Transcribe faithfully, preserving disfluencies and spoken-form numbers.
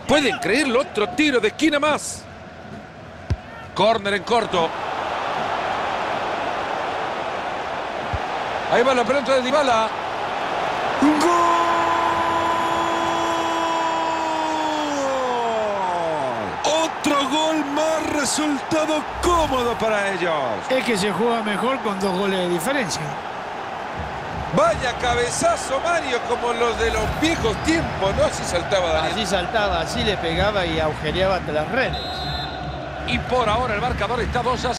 ¿Pueden creerlo? Otro tiro de esquina más. Córner en corto. Ahí va la pelota de Dybala. ¡Gol! Otro gol más, resultado cómodo para ellos. Es que se juega mejor con dos goles de diferencia. Vaya cabezazo, Mario, como los de los viejos tiempos, ¿no? Así saltaba Daniel. Así saltaba, así le pegaba y agujereaba hasta las redes. Y por ahora el marcador está dos a cero.